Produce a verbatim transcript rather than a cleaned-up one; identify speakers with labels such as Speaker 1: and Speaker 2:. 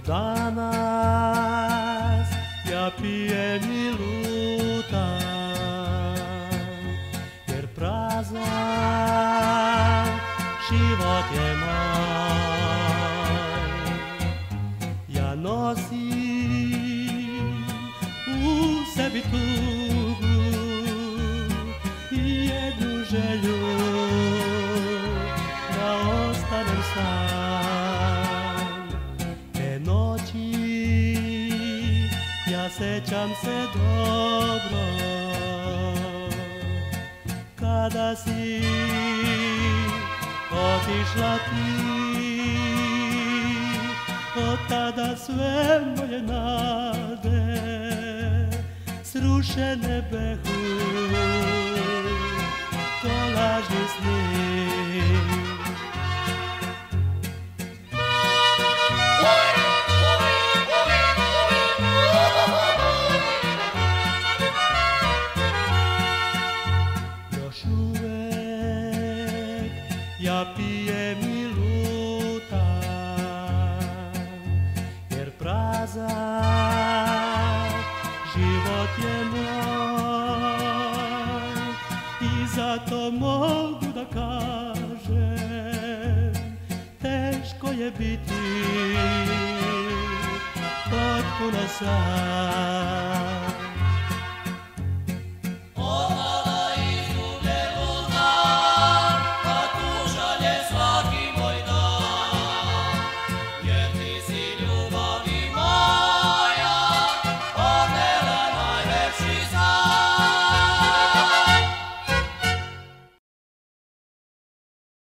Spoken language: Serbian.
Speaker 1: danas ja pijem i lutam, jer prazan život je moj. Ja nosim u sebi tugu i jednu želju da ostanem sam. Te noći ja sećam se dobro kada si otišla ti. Od tada sve moje nade srušene behu ko lažni sni. Još uvek ja pijem i prazan život je moj i zato mogu da kažem teško je biti potpuno sam.